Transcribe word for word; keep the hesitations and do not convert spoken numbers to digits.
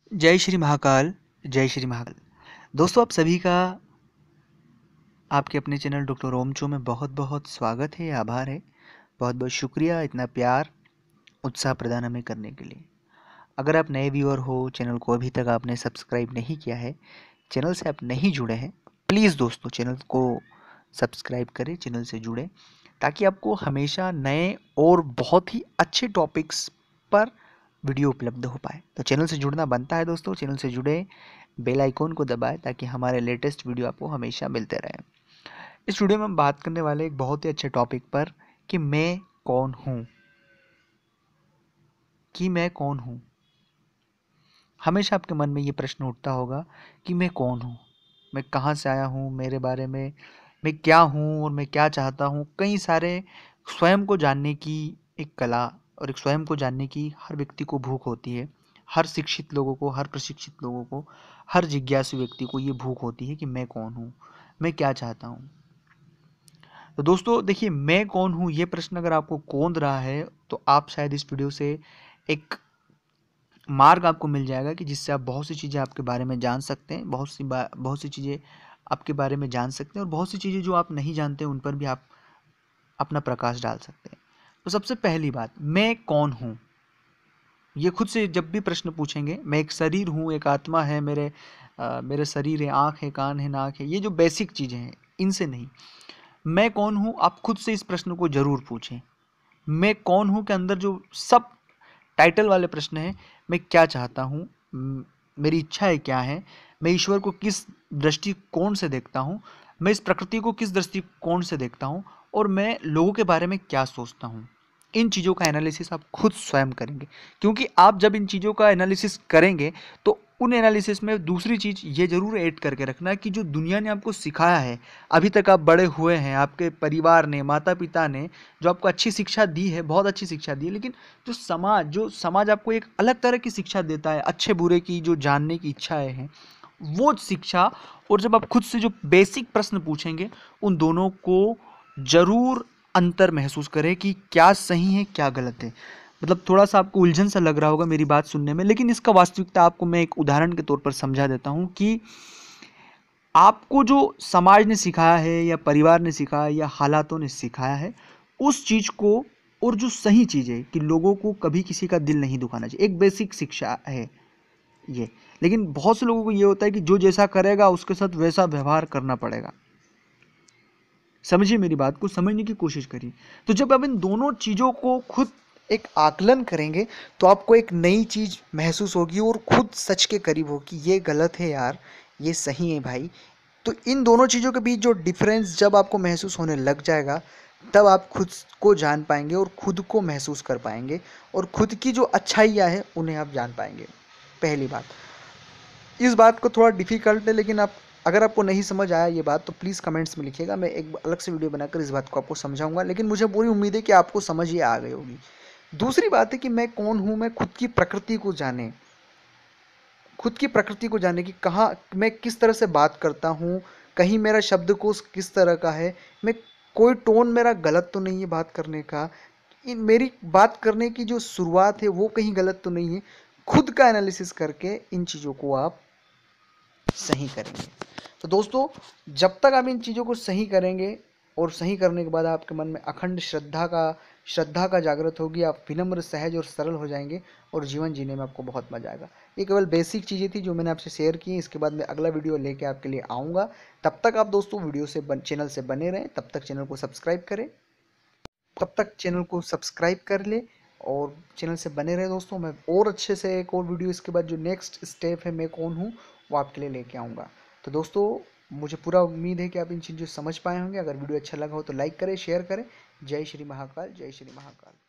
जय श्री महाकाल, जय श्री महाकाल। दोस्तों, आप सभी का आपके अपने चैनल डॉक्टर ओम चो में बहुत बहुत स्वागत है, आभार है। बहुत बहुत शुक्रिया इतना प्यार, उत्साह प्रदान हमें करने के लिए। अगर आप नए व्यूअर हो, चैनल को अभी तक आपने सब्सक्राइब नहीं किया है, चैनल से आप नहीं जुड़े हैं, प्लीज़ दोस्तों चैनल को सब्सक्राइब करें, चैनल से जुड़े, ताकि आपको हमेशा नए और बहुत ही अच्छे टॉपिक्स पर वीडियो उपलब्ध हो पाए। तो चैनल से जुड़ना बनता है दोस्तों, चैनल से जुड़े, बेल आइकॉन को दबाएं ताकि हमारे लेटेस्ट वीडियो आपको हमेशा मिलते रहें। इस वीडियो में हम बात करने वाले एक बहुत ही अच्छे टॉपिक पर कि मैं कौन हूँ कि मैं कौन हूँ हमेशा आपके मन में ये प्रश्न उठता होगा कि मैं कौन हूँ, मैं कहाँ से आया हूँ, मेरे बारे में मैं क्या हूँ और मैं क्या चाहता हूँ। कई सारे स्वयं को जानने की एक कला और एक स्वयं को जानने की हर व्यक्ति को भूख होती है। हर शिक्षित लोगों को, हर प्रशिक्षित लोगों को, हर जिज्ञासु व्यक्ति को ये भूख होती है कि मैं कौन हूँ, मैं क्या चाहता हूँ। तो दोस्तों देखिए, मैं कौन हूँ ये प्रश्न अगर आपको कौंध रहा है तो आप शायद इस वीडियो से एक मार्ग आपको मिल जाएगा कि जिससे आप बहुत सी चीज़ें आपके बारे में जान सकते हैं, बहुत सी बा बहुत सी चीज़ें आपके बारे में जान सकते हैं और बहुत सी चीज़ें जो आप नहीं जानते उन पर भी आप अपना प्रकाश डाल सकते हैं। तो सबसे पहली बात, मैं कौन हूँ, ये खुद से जब भी प्रश्न पूछेंगे, मैं एक शरीर हूँ, एक आत्मा है, मेरे अ, मेरे शरीर है, आँख है, कान है, नाक है, ये जो बेसिक चीज़ें हैं इनसे नहीं। मैं कौन हूँ, आप खुद से इस प्रश्न को जरूर पूछें। मैं कौन हूँ के अंदर जो सब टाइटल वाले प्रश्न हैं, मैं क्या चाहता हूँ, म- मेरी इच्छाएं क्या हैं, मैं ईश्वर को किस दृष्टिकोण से देखता हूँ, मैं इस प्रकृति को किस दृष्टिकोण से देखता हूँ और मैं लोगों के बारे में क्या सोचता हूँ। इन चीज़ों का एनालिसिस आप खुद स्वयं करेंगे, क्योंकि आप जब इन चीज़ों का एनालिसिस करेंगे तो उन एनालिसिस में दूसरी चीज़ ये ज़रूर ऐड करके रखना है कि जो दुनिया ने आपको सिखाया है, अभी तक आप बड़े हुए हैं, आपके परिवार ने, माता पिता ने जो आपको अच्छी शिक्षा दी है, बहुत अच्छी शिक्षा दी है, लेकिन जो समाज जो समाज आपको एक अलग तरह की शिक्षा देता है, अच्छे बुरे की जो जानने की इच्छाएं हैं, वो शिक्षा और जब आप खुद से जो बेसिक प्रश्न पूछेंगे, उन दोनों को जरूर अंतर महसूस करें कि क्या सही है क्या गलत है। मतलब थोड़ा सा आपको उलझन सा लग रहा होगा मेरी बात सुनने में, लेकिन इसका वास्तविकता आपको मैं एक उदाहरण के तौर पर समझा देता हूँ कि आपको जो समाज ने सिखाया है या परिवार ने सिखाया है या हालातों ने सिखाया है, उस चीज़ को, और जो सही चीज़ है कि लोगों को कभी किसी का दिल नहीं दुखाना चाहिए, एक बेसिक शिक्षा है ये। लेकिन बहुत से लोगों को ये होता है कि जो जैसा करेगा उसके साथ वैसा व्यवहार करना पड़ेगा। समझिए मेरी बात को, समझने की कोशिश करिए। तो जब आप इन दोनों चीज़ों को खुद एक आकलन करेंगे तो आपको एक नई चीज़ महसूस होगी और खुद सच के करीब होगी, ये गलत है यार, ये सही है भाई। तो इन दोनों चीज़ों के बीच जो डिफरेंस जब आपको महसूस होने लग जाएगा, तब आप खुद को जान पाएंगे और खुद को महसूस कर पाएंगे और खुद की जो अच्छाइयाँ हैं उन्हें आप जान पाएंगे। पहली बात, इस बात को थोड़ा डिफिकल्ट है, लेकिन आप अगर आपको नहीं समझ आया ये बात तो प्लीज़ कमेंट्स में लिखिएगा, मैं एक अलग से वीडियो बनाकर इस बात को आपको समझाऊंगा, लेकिन मुझे पूरी उम्मीद है कि आपको समझ ये आ गई होगी। दूसरी बात है कि मैं कौन हूँ, मैं खुद की प्रकृति को जाने, खुद की प्रकृति को जानने की, कहाँ मैं किस तरह से बात करता हूँ, कहीं मेरा शब्दकोश किस तरह का है, मैं कोई टोन मेरा गलत तो नहीं है बात करने का, इन मेरी बात करने की जो शुरुआत है वो कहीं गलत तो नहीं है। खुद का एनालिसिस करके इन चीज़ों को आप सही करेंगे। तो दोस्तों, जब तक आप इन चीज़ों को सही करेंगे और सही करने के बाद आपके मन में अखंड श्रद्धा का श्रद्धा का जागृत होगी, आप विनम्र, सहज और सरल हो जाएंगे और जीवन जीने में आपको बहुत मजा आएगा। ये केवल बेसिक चीज़ें थी जो मैंने आपसे शेयर की। इसके बाद मैं अगला वीडियो लेके आपके लिए आऊँगा। तब तक आप दोस्तों वीडियो से बन, चैनल से बने रहें, तब तक चैनल को सब्सक्राइब करें, तब तक चैनल को सब्सक्राइब कर ले और चैनल से बने रहे दोस्तों। मैं और अच्छे से एक और वीडियो इसके बाद जो नेक्स्ट स्टेप है मैं कौन हूँ वो आपके लिए लेके आऊँगा। तो दोस्तों, मुझे पूरा उम्मीद है कि आप इन चीज़ों समझ पाए होंगे। अगर वीडियो अच्छा लगा हो तो लाइक करें, शेयर करें। जय श्री महाकाल, जय श्री महाकाल।